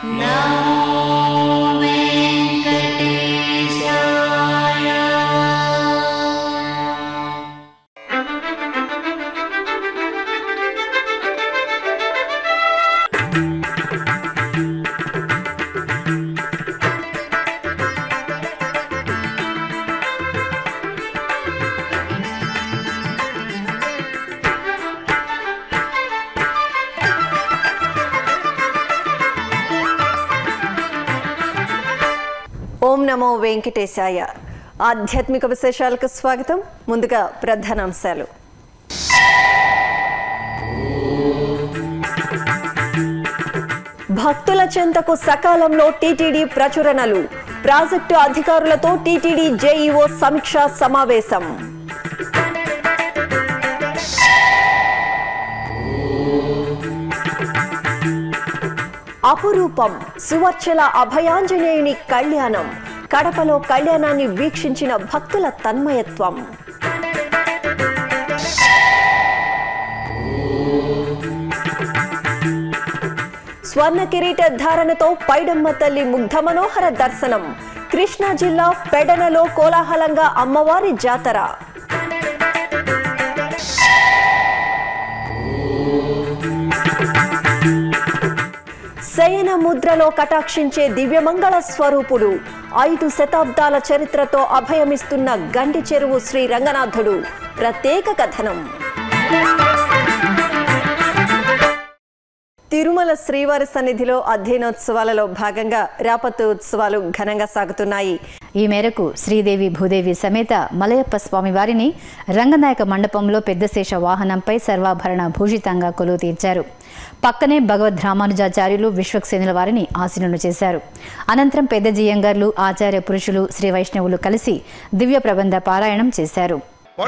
ఓం నమో వెంకటేశాయ. ఆధ్యాత్మిక విశేషాలకు స్వాగతం. ముందుగా ప్రధానాంశాలు. భక్తుల చెంతకు సకాలంలో టీటీడీ ప్రచురణలు. ప్రాజెక్టు అధికారులతో టీటీడీ జేఈఓ సమీక్షా సమావేశం. అపురూపం సువర్చల అభయాంజనేయుని కళ్యాణం. కడపలో కళ్యాణాన్ని వీక్షించిన భక్తుల తన్మయత్వం. స్వర్ణ కిరీట ధారణతో పైడమ్మ తల్లి ముగ్ధ మనోహర దర్శనం. కృష్ణా జిల్లా పెడనలో కోలాహలంగా అమ్మవారి జాతర. శయన ముద్రలో కటాక్షించే దివ్యమంగళ స్వరూపుడు. 5 శతాబ్దాల చరిత్రతో అభయమిస్తున్న గండి చెరువు శ్రీ రంగనాథుడు. ప్రత్యేక కథనం. తిరుమల శ్రీవారి సన్నిధిలో అధ్యయనోత్సవాలలో భాగంగా రాపత్తు ఉత్సవాలు ఘనంగా సాగుతున్నాయి. ఈ మేరకు శ్రీదేవి భూదేవి సమేత మలయప్ప స్వామి వారిని రంగనాయక మండపంలో పెద్దశేష వాహనంపై సర్వాభరణ భూషితంగా కొలువు తీర్చారు. పక్కనే భగవద్ రామానుజాచార్యులు విశ్వక్సేనుల వారిని ఆసీనులు చేశారు. అనంతరం పెద్ద జియంగర్లు, ఆచార్య పురుషులు, శ్రీ వైష్ణవులు కలిసి దివ్య ప్రబంధ పారాయణం చేశారు.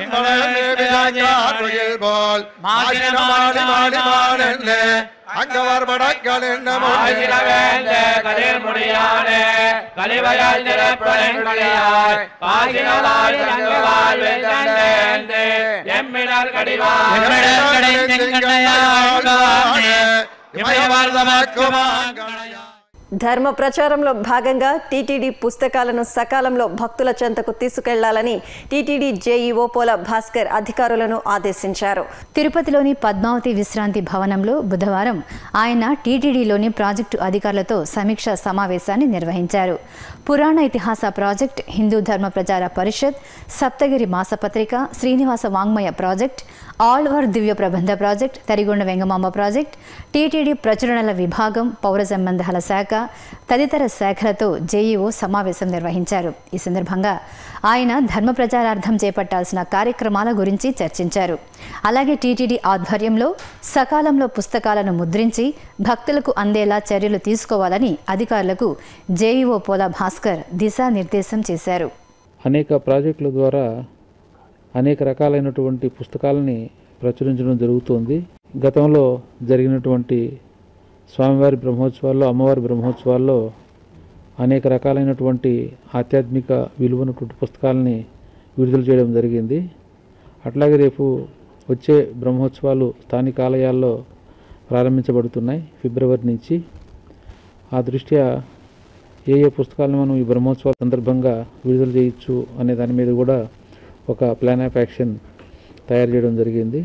ధర్మ ప్రచారంలో భాగంగా టీటీడీ పుస్తకాలను సకాలంలో భక్తుల చెంతకు తీసుకెళ్లాలని టీటీడీ జేఈఓ పోల భాస్కర్ అధికారులను ఆదేశించారు. తిరుపతిలోని పద్మావతి విశ్రాంతి భవనంలో బుధవారం ఆయన టీటీడీలోని ప్రాజెక్టు అధికారులతో సమీక్షా సమావేశాన్ని నిర్వహించారు. పురాణ ఇతిహాస ప్రాజెక్ట్, హిందూ ధర్మ ప్రచార పరిషత్, సప్తగిరి మాసపత్రిక, శ్రీనివాస వాంగ్మయ ప్రాజెక్ట్, ఆళ్వార్ దివ్య ప్రబంధ project, Tarigonda Vengamamba project, TTD ప్రచురణల విభాగం, పౌర సంబంధాల శాఖ తదితర శాఖలతో జేఈఓ సమావేశం నిర్వహించారు. ఈ సందర్భంగా ఆయన ధర్మ ప్రచారార్థం చేపట్టాల్సిన కార్యక్రమాల గురించి చర్చించారు. అలాగే టీటీడీ ఆధ్వర్యంలో సకాలంలో పుస్తకాలను ముద్రించి భక్తులకు అందేలా చర్యలు తీసుకోవాలని అధికారులకు జేఈఓ పోల భాస్కర్ దిశానిర్దేశం చేశారు. అనేక ప్రాజెక్టుల ద్వారా అనేక రకాలైనటువంటి పుస్తకాలని ప్రచురించడం జరుగుతోంది. గతంలో జరిగినటువంటి స్వామివారి బ్రహ్మోత్సవాల్లో, అమ్మవారి బ్రహ్మోత్సవాల్లో అనేక రకాలైనటువంటి ఆధ్యాత్మిక విలువైనటువంటి పుస్తకాలని విడుదల చేయడం జరిగింది. అట్లాగే రేపు వచ్చే బ్రహ్మోత్సవాలు స్థానిక ఆలయాల్లో ప్రారంభించబడుతున్నాయి ఫిబ్రవరి నుంచి. ఆ దృష్ట్యా ఏ పుస్తకాలను మనం ఈ బ్రహ్మోత్సవాల సందర్భంగా విడుదల చేయొచ్చు అనే దాని మీద కూడా ఒక ప్లాన్ ఆఫ్ యాక్షన్ తయారు చేయడం జరిగింది.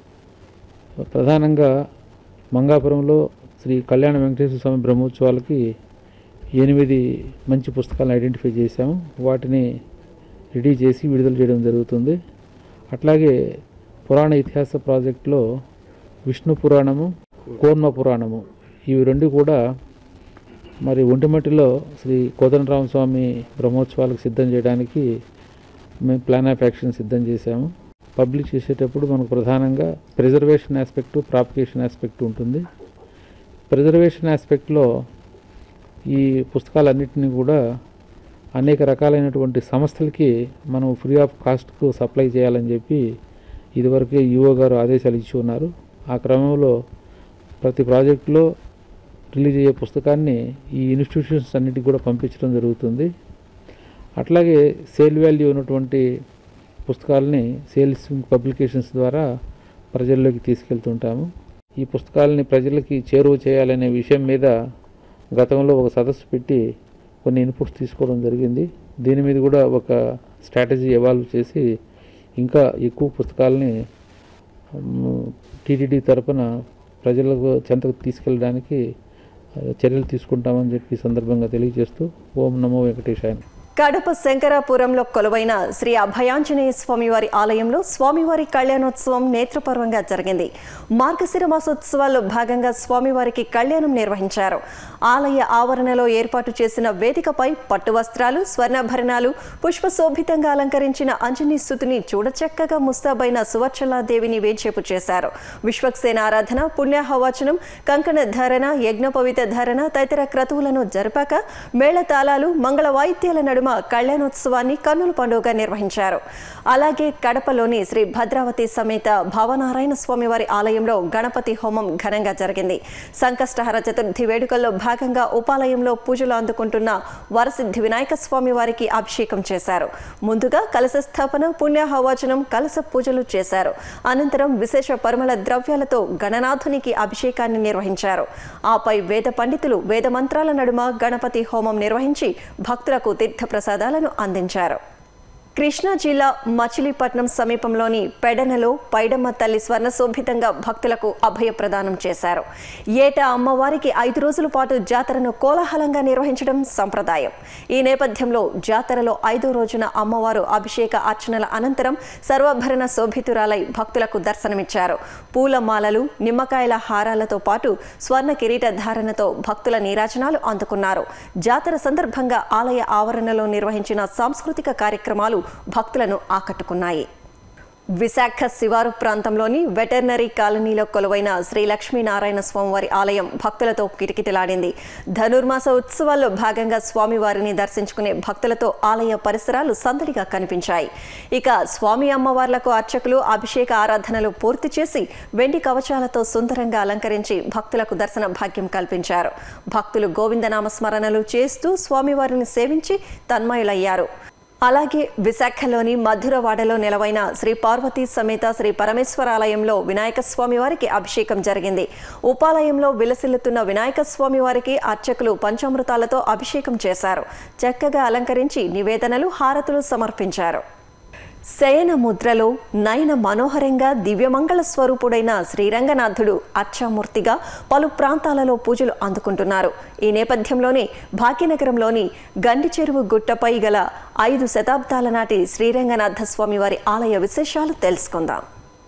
ప్రధానంగా మంగాపురంలో శ్రీ కళ్యాణ వెంకటేశ్వర స్వామి బ్రహ్మోత్సవాలకి 8 మంచి పుస్తకాలను ఐడెంటిఫై చేశాము. వాటిని రెడీ చేసి విడుదల చేయడం జరుగుతుంది. అట్లాగే పురాణ ఇతిహాస ప్రాజెక్టులో విష్ణు పురాణము, కూర్మ పురాణము ఇవి 2 కూడా మరి ఒంటిమట్టిలో శ్రీ కోదండరామస్వామి బ్రహ్మోత్సవాలకు సిద్ధం చేయడానికి మేము ప్లాన్ ఆఫ్ యాక్షన్ సిద్ధం చేశాము. పబ్లిష్ చేసేటప్పుడు మనకు ప్రధానంగా ప్రిజర్వేషన్ ఆస్పెక్టు, ప్రాపగేషన్ ఆస్పెక్టు ఉంటుంది. ప్రిజర్వేషన్ ఆస్పెక్ట్లో ఈ పుస్తకాలన్నింటినీ కూడా అనేక రకాలైనటువంటి సంస్థలకి మనం ఫ్రీ ఆఫ్ కాస్ట్కు సప్లై చేయాలని చెప్పి ఇదివరకే ఈఓ గారు ఆదేశాలు ఇచ్చి ఉన్నారు. ఆ క్రమంలో ప్రతి ప్రాజెక్టులో రిలీజ్ అయ్యే పుస్తకాన్ని ఈ ఇన్స్టిట్యూషన్స్ అన్నిటికీ కూడా పంపించడం జరుగుతుంది. అట్లాగే సేల్ వాల్యూ ఉన్నటువంటి పుస్తకాలని సేల్స్ పబ్లికేషన్స్ ద్వారా ప్రజల్లోకి తీసుకెళ్తుంటాము. ఈ పుస్తకాలని ప్రజలకి చేరువ చేయాలనే విషయం మీద గతంలో ఒక సదస్సు పెట్టి కొన్ని ఇన్పుట్స్ తీసుకోవడం జరిగింది. దీని మీద కూడా ఒక స్ట్రాటజీ ఎవాల్వ్ చేసి ఇంకా ఎక్కువ పుస్తకాలని టీటీడీ తరపున ప్రజలకు చెంతకు తీసుకెళ్ళడానికి చర్యలు తీసుకుంటామని చెప్పి ఈ సందర్భంగా తెలియజేస్తూ ఓం నమో వెంకటేశాయ. కడప శంకరాపురంలో కొలువైన శ్రీ అభయాంజనేయ స్వామివారి ఆలయంలో స్వామివారి కళ్యాణోత్సవం నేత్రపర్వంగా జరిగింది. మార్గశిర మాసోత్సవాల్లో భాగంగా స్వామివారికి కళ్యాణం నిర్వహించారు. ఆలయ ఆవరణలో ఏర్పాటు చేసిన వేదికపై పట్టు వస్త్రాలు, స్వర్ణాభరణాలు, పుష్పశోభితంగా అలంకరించిన అంజనీసుతుని చూడచక్కగా ముస్తాబైన సువర్చలాదేవిని వేంచేపు చేశారు. విశ్వక్సేన ఆరాధన, పుణ్యాహవాచనం, కంకణ ధారణ, యజ్ఞోపవీత ధారణ తదితర క్రతువులను జరిపాక మేళతాళాలు, మంగళ వాయిద్యాల నడుమ కళ్యాణోత్సవాన్ని కన్నుల పండుగగా నిర్వహించారు. అలాగే కడపలోని శ్రీ భద్రావతి సమేత భావనారాయణ స్వామివారి ఆలయంలో గణపతి హోమం ఘనంగా జరిగింది. సంకష్టహర చతుర్థి వేడుకల్లో భాగంగా ఉపాలయంలో పూజలు అందుకుంటున్న వరసిద్ధి వినాయక స్వామి వారికి అభిషేకం చేశారు. ముందుగా కలశ స్థాపన, పుణ్యాహవాచనం, కలశ పూజలు చేశారు. అనంతరం విశేష పరిమళ ద్రవ్యాలతో గణనాథునికి అభిషేకాన్ని నిర్వహించారు. ఆపై వేద పండితులు వేద మంత్రాల నడుమ గణపతి హోమం నిర్వహించి భక్తులకు తీర్థ ప్రసాదాలను అందించారు. కృష్ణా జిల్లా మచిలీపట్నం సమీపంలోని పెడనలో పైడమ్మ తల్లి స్వర్ణశోభితంగా భక్తులకు అభయ ప్రదానం చేశారు. ఏటా అమ్మవారికి 5 రోజుల పాటు జాతరను కోలాహలంగా నిర్వహించడం సంప్రదాయం. ఈ నేపథ్యంలో జాతరలో 5వ రోజున అమ్మవారు అభిషేక అర్చనల అనంతరం సర్వాభరణ శోభితురాలై భక్తులకు దర్శనమిచ్చారు. పూలమాలలు, నిమ్మకాయల హారాలతో పాటు స్వర్ణ కిరీట ధారణతో భక్తుల నీరాజనాలు అందుకున్నారు. జాతర సందర్భంగా ఆలయ ఆవరణలో నిర్వహించిన సాంస్కృతిక కార్యక్రమాలు భక్తులను ఆకట్టుకున్నాయి. విశాఖ శివారు ప్రాంతంలోని వెటర్నరీ కాలనీలో కొలువైన శ్రీ లక్ష్మీనారాయణ స్వామివారి ఆలయం భక్తులతో కిటకిటలాడింది. ధనుర్మాస ఉత్సవాల్లో భాగంగా స్వామివారిని దర్శించుకునే భక్తులతో ఆలయ పరిసరాలు సందడిగా కనిపించాయి. ఇక స్వామి అమ్మవార్లకు అర్చకులు అభిషేక ఆరాధనలు పూర్తి చేసి వెండి కవచాలతో సుందరంగా అలంకరించి భక్తులకు దర్శన భాగ్యం కల్పించారు. భక్తులు గోవిందనామ స్మరణలు చేస్తూ స్వామివారిని సేవించి తన్మయులయ్యారు. అలాగే విశాఖలోని మధురవాడలో నెలవైన శ్రీ పార్వతీ సమేత శ్రీ పరమేశ్వరాలయంలో వినాయక స్వామి వారికి అభిషేకం జరిగింది. ఉపాలయంలో విలసిల్లుతున్న వినాయక స్వామి వారికి అర్చకులు పంచామృతాలతో అభిషేకం చేశారు. చక్కగా అలంకరించి నివేదనలు, హారతులు సమర్పించారు. శయన ముద్రలో నయన మనోహరంగా దివ్యమంగళ స్వరూపుడైన శ్రీరంగనాథుడు అర్చామూర్తిగా పలు ప్రాంతాలలో పూజలు అందుకుంటున్నారు. ఈ నేపథ్యంలోనే భాగ్యనగరంలోని గండి చెరువు గుట్టపై గల 5 శతాబ్దాల నాటి శ్రీరంగనాథ స్వామివారి ఆలయ విశేషాలు తెలుసుకుందాం.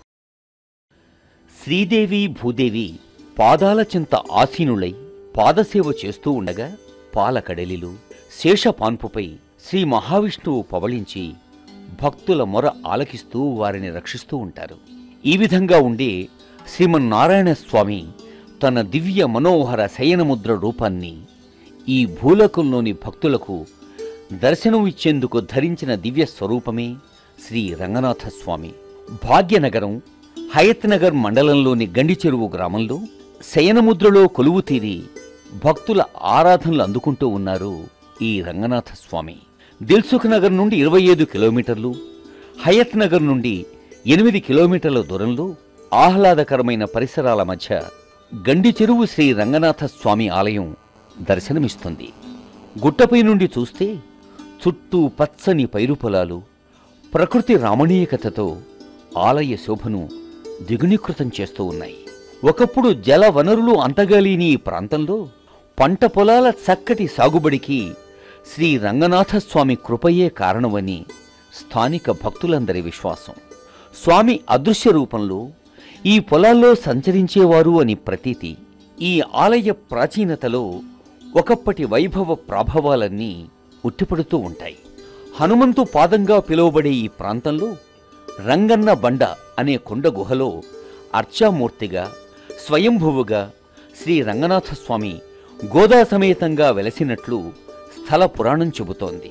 శ్రీదేవి భూదేవి పాదాల చింత ఆసీనులై పాదసేవ చేస్తూ ఉండగా పాలకడలిలు శేషపాన్పుపై శ్రీ మహావిష్ణువు పవళించి భక్తుల మొర ఆలకిస్తూ వారిని రక్షిస్తూ ఉంటారు. ఈ విధంగా ఉండే శ్రీమన్నారాయణ స్వామి తన దివ్య మనోహర శయనముద్ర రూపాన్ని ఈ భూలోకంలోని భక్తులకు దర్శనం ఇచ్చేందుకు ధరించిన దివ్య స్వరూపమే శ్రీ రంగనాథ స్వామి. భాగ్యనగరం హయత్నగర్ మండలంలోని గండి చెరువు గ్రామంలో శయనముద్రలో కొలువు తీరి భక్తుల ఆరాధనలు అందుకుంటూ ఉన్నారు ఈ రంగనాథ స్వామి. దిల్సుఖ్ నగర్ నుండి 25 కిలోమీటర్లు, హయత్ నగర్ నుండి 8 కిలోమీటర్ల దూరంలో ఆహ్లాదకరమైన పరిసరాల మధ్య గండి చెరువు శ్రీ రంగనాథ స్వామి ఆలయం దర్శనమిస్తుంది. గుట్టపై నుండి చూస్తే చుట్టూ పచ్చని పైరు పొలాలు, ప్రకృతి రామణీయకతతో ఆలయ శోభను దిగునీకృతం చేస్తూ ఉన్నాయి. ఒకప్పుడు జల వనరులు అంతగాలేని ఈ ప్రాంతంలో పంట పొలాల చక్కటి సాగుబడికి శ్రీ రంగనాథ స్వామి కృపయే కారణమని స్థానిక భక్తులందరి విశ్వాసం. స్వామి అదృశ్య రూపంలో ఈ పొలాల్లో సంచరించేవారు అని ప్రతీతి. ఈ ఆలయ ప్రాచీనతలో ఒకప్పటి వైభవ ప్రాభవాలన్నీ ఉట్టిపడుతూ ఉంటాయి. హనుమంతు పాదంగా పిలువబడే ఈ ప్రాంతంలో రంగన్న బండ అనే కొండ గుహలో అర్చామూర్తిగా స్వయంభువుగా శ్రీ రంగనాథ స్వామి గోదా సమేతంగా వెలసినట్లు స్థల పురాణం చెబుతోంది.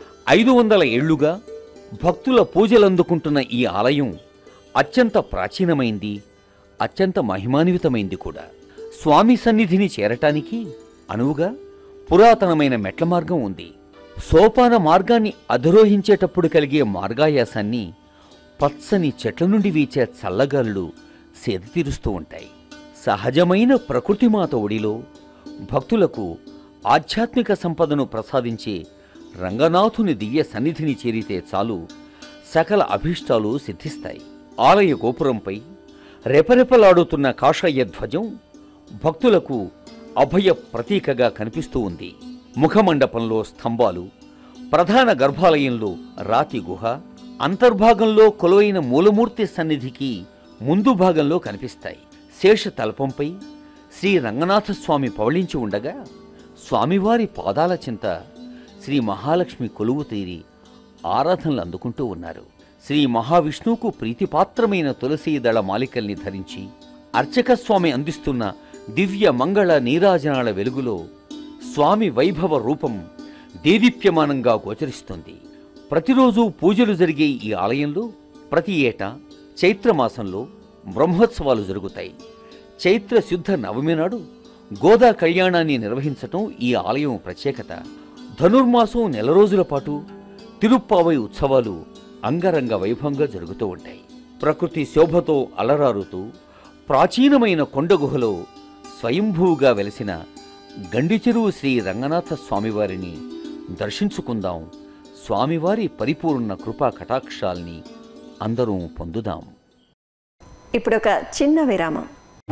500 ఏళ్లుగా భక్తుల పూజలందుకుంటున్న ఈ ఆలయం అత్యంత ప్రాచీనమైంది, అత్యంత మహిమాన్వితమైంది కూడా. స్వామి సన్నిధిని చేరటానికి అనువుగా పురాతనమైన మెట్ల మార్గం ఉంది. సోపాన మార్గాన్ని అధిరోహించేటప్పుడు కలిగే మార్గాయాసాన్ని పచ్చని చెట్ల నుండి వీచే చల్లగాలులు సేదతీరుస్తూ ఉంటాయి. సహజమైన ప్రకృతిమాత ఒడిలో భక్తులకు ఆధ్యాత్మిక సంపదను ప్రసాదించే రంగనాథుని దివ్య సన్నిధిని చేరితే చాలు సకల అభీష్టాలు సిద్ధిస్తాయి. ఆలయ గోపురంపై రెపరెపలాడుతున్న కాషాయ ధ్వజం భక్తులకు అభయ ప్రతీకగా కనిపిస్తూ ఉంది. ముఖమండపంలో స్తంభాలు, ప్రధాన గర్భాలయంలో రాతి గుహ, అంతర్భాగంలో కొలువైన మూలమూర్తి సన్నిధికి ముందు భాగంలో కనిపిస్తాయి. శేష తల్పంపై శ్రీ రంగనాథస్వామి పవళించి ఉండగా స్వామివారి పాదాల చింత శ్రీ మహాలక్ష్మి కొలువు తీరి ఆరాధనలు అందుకుంటూ ఉన్నారు. శ్రీ మహావిష్ణువుకు ప్రీతిపాత్రమైన తులసీదళ మాలికల్ని ధరించి అర్చక స్వామి అందిస్తున్న దివ్య మంగళ నీరాజనాల వెలుగులో స్వామి వైభవ రూపం దేదీప్యమానంగా గోచరిస్తుంది. ప్రతిరోజు పూజలు జరిగే ఈ ఆలయంలో ప్రతి ఏటా చైత్రమాసంలో బ్రహ్మోత్సవాలు జరుగుతాయి. చైత్ర శుద్ధ నవమి నాడు గోదా కళ్యాణాన్ని నిర్వహించటం ఈ ఆలయం ప్రత్యేకత. ధనుర్మాసం నెల రోజుల పాటు తిరుప్పావై ఉత్సవాలు అంగరంగ వైభవంగా జరుగుతూ ఉంటాయి. ప్రకృతి శోభతో అలరారుతూ ప్రాచీనమైన కొండగుహలో స్వయంభూగా వెలిసిన గండిచెరువు శ్రీ రంగనాథ స్వామివారిని దర్శించుకుందాం. స్వామివారి పరిపూర్ణ కృపా కటాక్షాల్ని అందరూ పొందుదాం. ఇప్పుడొక చిన్న విరామం.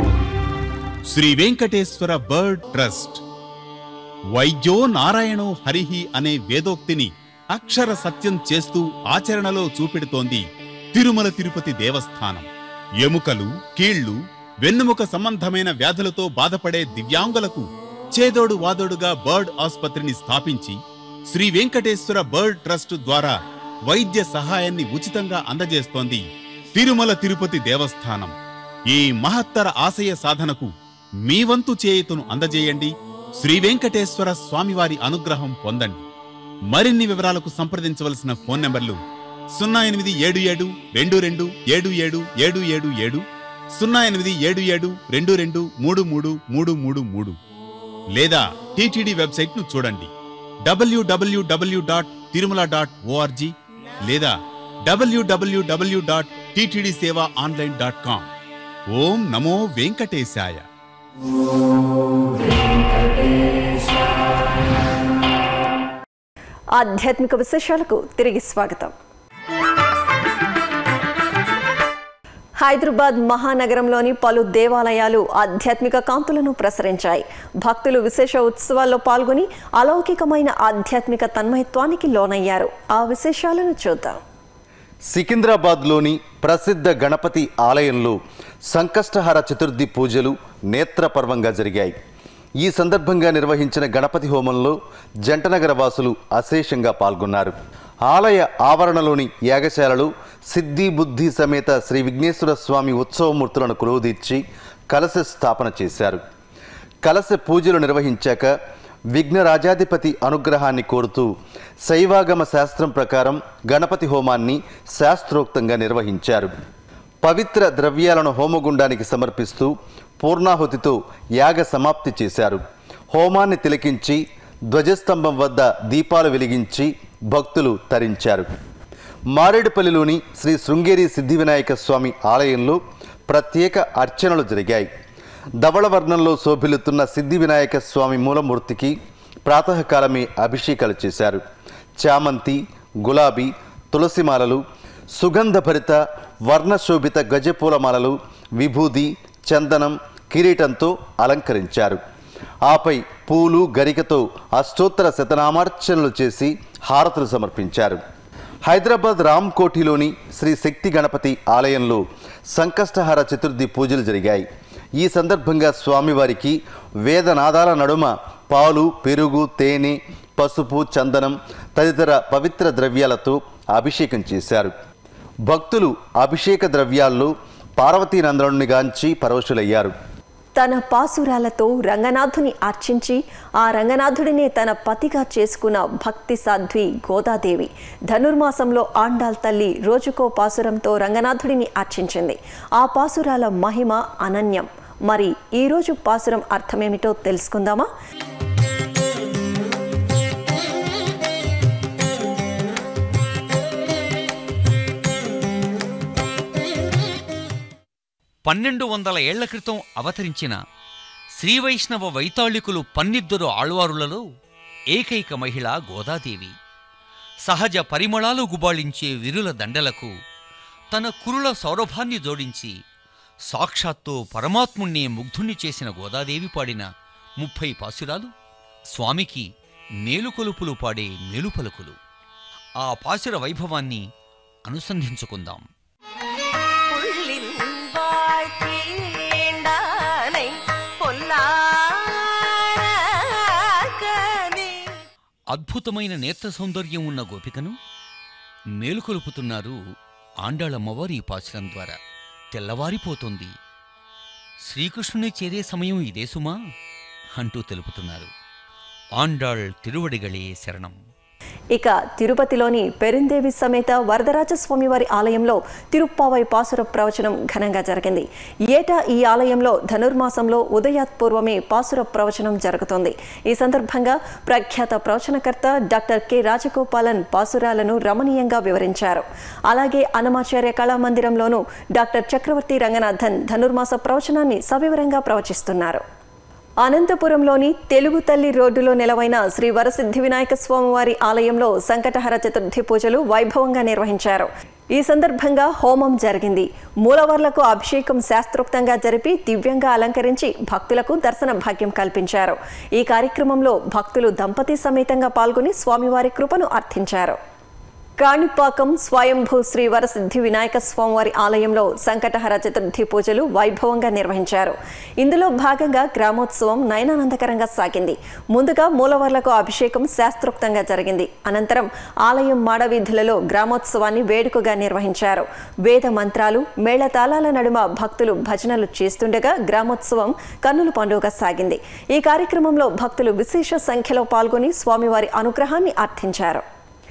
శ్రీ వెంకటేశ్వర బర్డ్ ట్రస్ట్ వైద్యో నారాయణో హరిహి అనే వేదోక్తిని అక్షర సత్యం చేస్తూ ఆచరణలో చూపెడుతోంది తిరుమల తిరుపతి దేవస్థానం. ఎముకలు, కీళ్లు, వెన్నుముక సంబంధమైన వ్యాధులతో బాధపడే దివ్యాంగులకు చేదోడు వాదోడుగా బర్డ్ ఆసుపత్రిని స్థాపించి శ్రీ వెంకటేశ్వర బర్డ్ ట్రస్ట్ ద్వారా వైద్య సహాయాన్ని ఉచితంగా అందజేస్తోంది తిరుమల తిరుపతి దేవస్థానం. ఈ మహత్తర ఆశయ సాధనకు మీ వంతు చేయుతను అందజేయండి. శ్రీ వెంకటేశ్వర స్వామివారి అనుగ్రహం పొందండి. మరిన్ని వివరాలకు సంప్రదించవలసిన ఫోన్ నంబర్లు 0872227777, 0877223333 లేదా టీటీడీ వెబ్సైట్ ను చూడండి www.tirumala.org లేదా www.ttdsevaonline.com. ఓం నమో వెంకటేశాయ. ఆధ్యాత్మిక విశేషాలకు తిరిగి స్వాగతం. హైదరాబాద్ మహానగరంలోని పలు దేవాలయాలు ఆధ్యాత్మిక కాంతులను ప్రసరించాయి. భక్తులు విశేష ఉత్సవాల్లో పాల్గొని అలౌకికమైన ఆధ్యాత్మిక తన్మయత్వానికి లోనయ్యారు. ఆ విశేషాలను చూద్దాం. సికింద్రాబాద్లోని ప్రసిద్ధ గణపతి ఆలయంలో సంకష్టహర చతుర్థి పూజలు నేత్రపర్వంగా జరిగాయి. ఈ సందర్భంగా నిర్వహించిన గణపతి హోమంలో జంటనగర వాసులు అశేషంగా పాల్గొన్నారు. ఆలయ ఆవరణలోని యాగశాలలో సిద్ధి బుద్ధి సమేత శ్రీ విఘ్నేశ్వర స్వామి ఉత్సవమూర్తులను కొలువుదీర్చి కలశ స్థాపన చేశారు. కలశ పూజలు నిర్వహించాక విఘ్నరాజాధిపతి అనుగ్రహాన్ని కోరుతూ శైవాగమ శాస్త్రం ప్రకారం గణపతి హోమాన్ని శాస్త్రోక్తంగా నిర్వహించారు. పవిత్ర ద్రవ్యాలను హోమగుండానికి సమర్పిస్తూ పూర్ణాహుతితో యాగ సమాప్తి చేశారు. హోమాన్ని తిలకించి ధ్వజస్తంభం వద్ద దీపాలు వెలిగించి భక్తులు తరించారు. మారేడుపల్లిలోని శ్రీ శృంగేరి సిద్ధి వినాయక స్వామి ఆలయంలో ప్రత్యేక అర్చనలు జరిగాయి. ధవళవర్ణంలో శోభిల్లుతున్న సిద్ధి వినాయక స్వామి మూలమూర్తికి ప్రాతకాలమే అభిషేకాలు చేశారు. చామంతి, గులాబీ, తులసిమాలలు, సుగంధభరిత వర్ణశోభిత గజపూలమాలలు, విభూది, చందనం, కిరీటంతో అలంకరించారు. ఆపై పూలు, గరికతో అష్టోత్తర శతనామార్చనలు చేసి హారతులు సమర్పించారు. హైదరాబాద్ రామ్కోటిలోని శ్రీ శక్తి గణపతి ఆలయంలో సంకష్టహర చతుర్థి పూజలు జరిగాయి. ఈ సందర్భంగా స్వామివారికి వేదనాదాల నడుమ పాలు, పెరుగు, తేనె, పసుపు, చందనం తదితర పవిత్ర ద్రవ్యాలతో అభిషేకం చేశారు. భక్తులు అభిషేక ద్రవ్యాల్లో పార్వతీనందనుని గాంచి పరవశులయ్యారు. తన పాసురాలతో రంగనాథుని అర్చించి ఆ రంగనాథుడినే తన పతిగా చేసుకున్న భక్తి సాధ్వి గోదాదేవి ధనుర్మాసంలో ఆండాల్ తల్లి రోజుకో పాసురంతో రంగనాథుడిని అర్చించింది. ఆ పాసురాల మహిమ అనన్యం. మరి ఈరోజు పాసురం అర్థమేమిటో తెలుసుకుందామా? పన్నెండు 1200 ఏళ్ల క్రితం అవతరించిన శ్రీవైష్ణవ వైతాళికులు 12 ఆళ్వారులలో ఏకైక మహిళ గోదాదేవి. సహజ పరిమళాలు గుబాళించే విరుల దండలకు తన కురుల సౌరభాన్ని జోడించి సాక్షాత్తు పరమాత్ముణ్ణి ముగ్ధుణ్ణి చేసిన గోదాదేవి పాడిన 30 పాసురాలు స్వామికి మేలుకొలుపులు పాడే మేలుపలుకులు. ఆ పాసుర వైభవాన్ని అనుసంధించుకుందాం. అద్భుతమైన నేత్ర సౌందర్యం ఉన్న గోపికను మేలుకొలుపుతున్నారు ఆండాళమ్మవారి ఈ పాసురం ద్వారా. తెల్లవారిపోతుంది, శ్రీకృష్ణుని చేరే సమయం ఇదే సుమా అంటూ తెలుపుతున్నారు. ఆండాళ్ తిరువడిగళే శరణం. ఇక తిరుపతిలోని పెరుందేవి సమేత వరదరాజస్వామి వారి ఆలయంలో తిరుప్పావై పాసుర ప్రవచనం ఘనంగా జరిగింది. ఏటా ఈ ఆలయంలో ధనుర్మాసంలో ఉదయాత్పూర్వమే పాసుర ప్రవచనం జరుగుతుంది. ఈ సందర్భంగా ప్రఖ్యాత ప్రవచనకర్త డాక్టర్ కె రాజగోపాలన్ పాసురాలను రమణీయంగా వివరించారు. అలాగే అన్నమాచార్య కళామందిరంలోనూ డాక్టర్ చక్రవర్తి రంగనాథన్ ధనుర్మాస ప్రవచనాన్ని సవివరంగా ప్రవచిస్తున్నారు. అనంతపురంలోని తెలుగు తల్లి రోడ్డులో నెలవైన శ్రీ వరసిద్ధి వినాయక స్వామివారి ఆలయంలో సంకటహర చతుర్థి పూజలు వైభవంగా నిర్వహించారు. ఈ సందర్భంగా హోమం జరిగింది. మూలవర్లకు అభిషేకం శాస్త్రోక్తంగా జరిపి దివ్యంగా అలంకరించి భక్తులకు దర్శన భాగ్యం కల్పించారు. ఈ కార్యక్రమంలో భక్తులు దంపతి సమేతంగా పాల్గొని స్వామివారి కృపను అర్థించారు. కాణిపాకం స్వయంభూ శ్రీ వరసిద్ధి వినాయక స్వామివారి ఆలయంలో సంకటహర చతుర్థి పూజలు వైభవంగా నిర్వహించారు. ఇందులో భాగంగా గ్రామోత్సవం నయనానందకరంగా సాగింది. ముందుగా మూలవర్లకు అభిషేకం శాస్త్రోక్తంగా జరిగింది. అనంతరం ఆలయం మాడవీధులలో గ్రామోత్సవాన్ని వేడుకగా నిర్వహించారు. వేద మంత్రాలు, మేళతాళాల నడుమ భక్తులు భజనలు చేస్తుండగా గ్రామోత్సవం కన్నుల పండుగగా సాగింది. ఈ కార్యక్రమంలో భక్తులు విశేష సంఖ్యలో పాల్గొని స్వామివారి అనుగ్రహాన్ని అర్థించారు.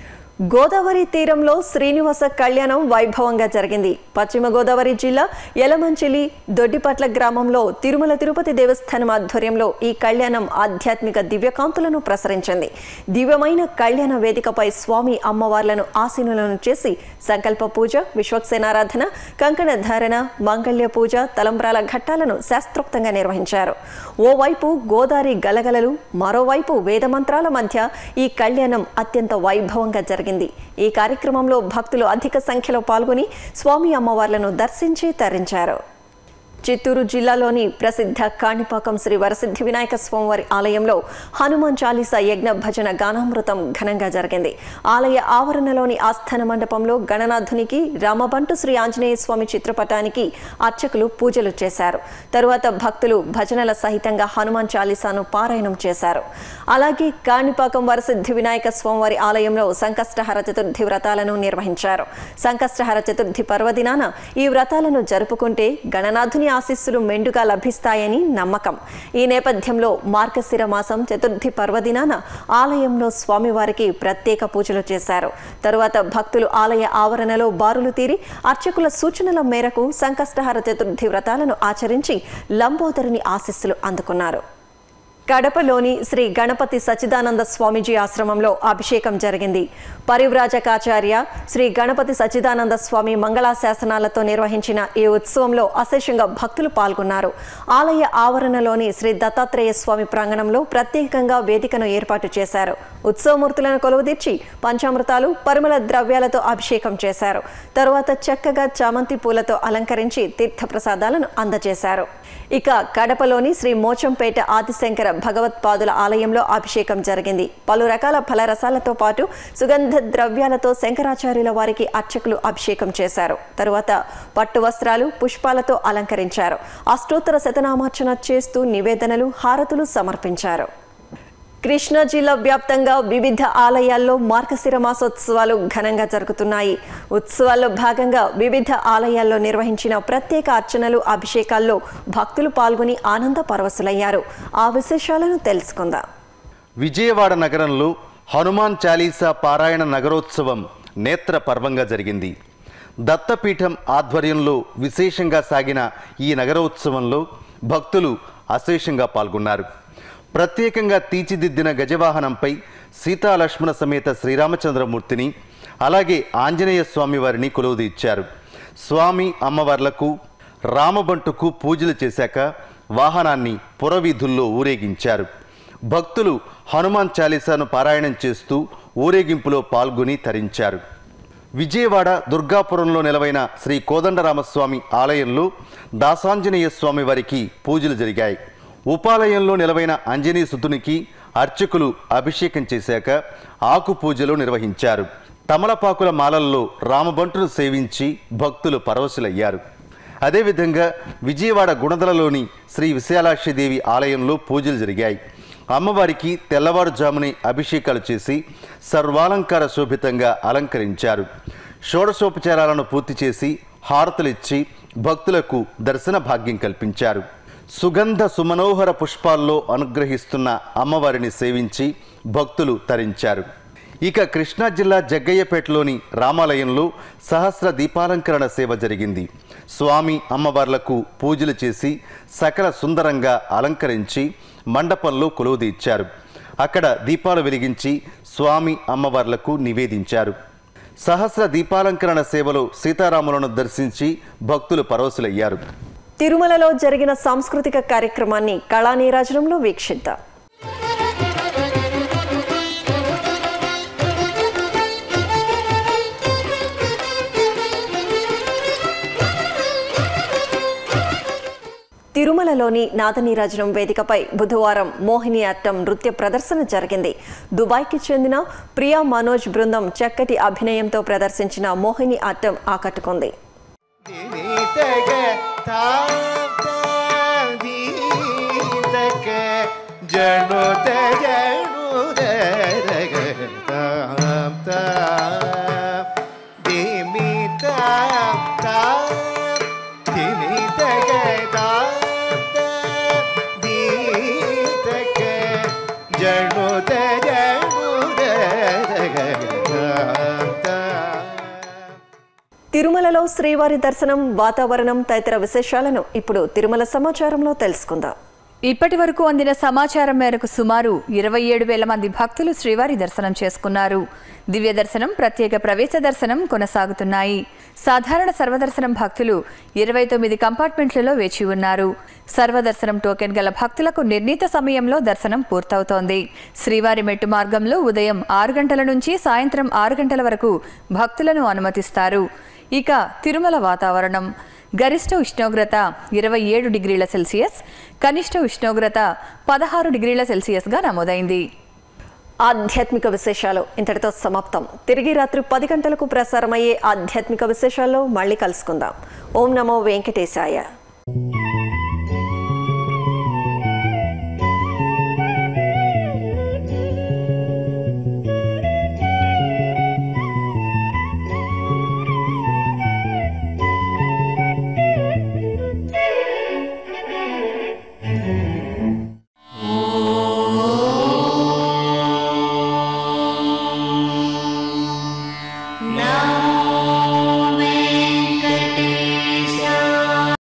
గోదావరి తీరంలో శ్రీనివాస కళ్యాణం వైభవంగా జరిగింది. పశ్చిమ గోదావరి జిల్లా యలమంచిలి దొడ్డిపట్ల గ్రామంలో తిరుమల తిరుపతి దేవస్థానం ఆధ్వర్యంలో ఈ కళ్యాణం ఆధ్యాత్మిక దివ్యకాంతులను ప్రసరించింది. దివ్యమైన కళ్యాణ వేదికపై స్వామి అమ్మవార్లను ఆసీనులను చేసి సంకల్ప పూజ, విశ్వక్సేనారాధన, కంకణ ధారణ, మాంగళ్య పూజ, తలంబ్రాల ఘట్టాలను శాస్త్రోక్తంగా నిర్వహించారు. ఓవైపు గోదావరి గలగలలు, మరోవైపు వేదమంత్రాల మధ్య ఈ కళ్యాణం అత్యంత వైభవంగా జరిగింది. ఈ కార్యక్రమంలో భక్తులు అధిక సంఖ్యలో పాల్గొని స్వామి అమ్మవార్లను దర్శించి తరించారు. చిత్తూరు జిల్లాలోని ప్రసిద్ధ కాణిపాకం శ్రీ వరసిద్ధి వినాయక స్వామివారి ఆలయంలో హనుమాన్ చాలీసా యజ్ఞ భజన గానామృతం ఘనంగా జరిగింది. ఆలయ ఆవరణలోని ఆస్థాన మండపంలో గణనాథునికి, రామబంటు శ్రీ ఆంజనేయ స్వామి చిత్రపటానికి అర్చకులు పూజలు చేశారు. తరువాత భక్తులు భజనల సహితంగా హనుమాన్ చాలీసాను పారాయణం చేశారు. అలాగే కాణిపాకం వరసిద్ధి వినాయక స్వామివారి ఆలయంలో సంకష్టహర చతుర్థి వ్రతాలను నిర్వహించారు. సంకష్టహర చతుర్థి పర్వదినాన ఈ వ్రతాలను జరుపుకుంటే గణనాథుని ఆశీస్సులు మెండుగా లభిస్తాయని నమ్మకం. ఈ నేపథ్యంలో మార్గశిర మాసం చతుర్థి పర్వదినాన ఆలయంలో స్వామివారికి ప్రత్యేక పూజలు చేశారు. తరువాత భక్తులు ఆలయ ఆవరణలో బారులు తీరి అర్చకుల సూచనల మేరకు సంకష్టహర చతుర్థి వ్రతాలను ఆచరించి లంబోదరుని ఆశీస్సులు అందుకున్నారు. కడపలోని శ్రీ గణపతి సచ్చిదానంద స్వామీజీ ఆశ్రమంలో అభిషేకం జరిగింది. పరివ్రాజకాచార్య శ్రీ గణపతి సచ్చిదానంద స్వామి మంగళాశాసనాలతో నిర్వహించిన ఈ ఉత్సవంలో అశేషంగా భక్తులు పాల్గొన్నారు. ఆలయ ఆవరణలోని శ్రీ దత్తాత్రేయ స్వామి ప్రాంగణంలో ప్రత్యేకంగా వేదికను ఏర్పాటు చేశారు. ఉత్సవమూర్తులను కొలువుదీర్చి పంచామృతాలు, పరిమళ ద్రవ్యాలతో అభిషేకం చేశారు. తరువాత చక్కగా చామంతి పూలతో అలంకరించి తీర్థప్రసాదాలను అందజేశారు. ఇక కడపలోని శ్రీ మోచంపేట ఆదిశంకర భగవత్పాదుల ఆలయంలో అభిషేకం జరిగింది. పలు రకాల ఫలరసాలతో పాటు సుగంధ ద్రవ్యాలతో శంకరాచార్యుల వారికి అర్చకులు అభిషేకం చేశారు. తరువాత పట్టు వస్త్రాలు, పుష్పాలతో అలంకరించారు. అష్టోత్తర శతనామార్చన చేస్తూ నివేదనలు, హారతులు సమర్పించారు. కృష్ణా జిల్లా వ్యాప్తంగా వివిధ ఆలయాల్లో మార్గశిర మాసోత్సవాలు ఘనంగా జరుగుతున్నాయి. ఉత్సవాల్లో భాగంగా వివిధ ఆలయాల్లో నిర్వహించిన ప్రత్యేక అర్చనలు, అభిషేకాల్లో భక్తులు పాల్గొని ఆనంద పరవశులయ్యారు. ఆ విశేషాలను తెలుసుకుందాం. విజయవాడ నగరంలో హనుమాన్ చాలీసా పారాయణ నగరోత్సవం నేత్ర పర్వంగా జరిగింది. దత్తపీఠం ఆధ్వర్యంలో విశేషంగా సాగిన ఈ నగరోత్సవంలో భక్తులు అశేషంగా పాల్గొన్నారు. ప్రత్యేకంగా తీర్చిదిద్దిన గజవాహనంపై సీతాలక్ష్మణ సమేత శ్రీరామచంద్రమూర్తిని, అలాగే ఆంజనేయ స్వామి వారిని కొలువుదీర్చారు. స్వామి అమ్మవార్లకు, రామబంటుకు పూజలు చేశాక వాహనాన్ని పురవీధుల్లో ఊరేగించారు. భక్తులు హనుమాన్ చాలీసాను పారాయణం చేస్తూ ఊరేగింపులో పాల్గొని తరించారు. విజయవాడ దుర్గాపురంలో నెలవైన శ్రీ కోదండరామస్వామి ఆలయంలో దాసాంజనేయ స్వామి వారికి పూజలు జరిగాయి. ఉపాలయంలో నెలవైన ఆంజనేయ సుతునికి అర్చకులు అభిషేకం చేశాక ఆకు పూజలు నిర్వహించారు. తమలపాకుల మాలల్లో రామబంటును సేవించి భక్తులు పరవశులయ్యారు. అదేవిధంగా విజయవాడ గుణదలలోని శ్రీ విశాలాక్షిదేవి ఆలయంలో పూజలు జరిగాయి. అమ్మవారికి తెల్లవారుజామునే అభిషేకాలు చేసి సర్వాలంకార శోభితంగా అలంకరించారు. షోడశోపచారాలను పూర్తి చేసి హారతులిచ్చి భక్తులకు దర్శన భాగ్యం కల్పించారు. సుగంధ సుమనోహర పుష్పాల్లో అనుగ్రహిస్తున్న అమ్మవారిని సేవించి భక్తులు తరించారు. ఇక కృష్ణా జిల్లా జగ్గయ్యపేటలోని రామాలయంలో సహస్ర దీపాలంకరణ సేవ జరిగింది. స్వామి అమ్మవార్లకు పూజలు చేసి సకల సుందరంగా అలంకరించి మండపంలో కొలువుదీర్చారు. అక్కడ దీపాలు వెలిగించి స్వామి అమ్మవార్లకు నివేదించారు. సహస్ర దీపాలంకరణ సేవలో సీతారాములను దర్శించి భక్తులు పరవశులయ్యారు. తిరుమలలో జరిగిన సాంస్కృతిక కార్యక్రమాన్ని కళానీరాజనంలో వీక్షిద్దాం. తిరుమలలోని నాదనీరాజనం వేదికపై బుధవారం మోహినియాట్టం నృత్య ప్రదర్శన జరిగింది. దుబాయ్కి చెందిన ప్రియా మనోజ్ బృందం చక్కటి అభినయంతో ప్రదర్శించిన మోహిని ఆట్టం ఆకట్టుకుంది. తిరుమలలో శ్రీవారి దర్శనం, వాతావరణం తదితర విశేషాలను ఇప్పుడు తిరుమల సమాచారంలో తెలుసుకుందాం. ఇప్పటి వరకు అందిన సమాచారం మేరకు సుమారు 27,000 మంది భక్తులు శ్రీవారి దర్శనం చేసుకున్నారు. దివ్య దర్శనం, ప్రత్యేక ప్రవేశ దర్శనం కొనసాగుతున్నాయి. సాధారణ సర్వదర్శనం భక్తులు 29 కంపార్ట్మెంట్లలో వేచి ఉన్నారు. సర్వదర్శనం టోకెన్ గల భక్తులకు నిర్ణీత సమయంలో దర్శనం పూర్తవుతోంది. శ్రీవారి మెట్టు మార్గంలో ఉదయం 6 గంటల నుంచి సాయంత్రం 6 గంటల వరకు భక్తులను అనుమతిస్తారు. ఇక తిరుమల వాతావరణం: గరిష్ట ఉష్ణోగ్రత 27 డిగ్రీల సెల్సియస్, కనిష్ట ఉష్ణోగ్రత 16 డిగ్రీల సెల్సియస్గా నమోదైంది. ఆధ్యాత్మిక విశేషాలు ఇంతటితో సమాప్తం. తిరిగి రాత్రి 10 గంటలకు ప్రసారమయ్యే ఆధ్యాత్మిక విశేషాల్లో మళ్ళీ కలుసుకుందాం. ఓం నమో వెంకటేశాయ.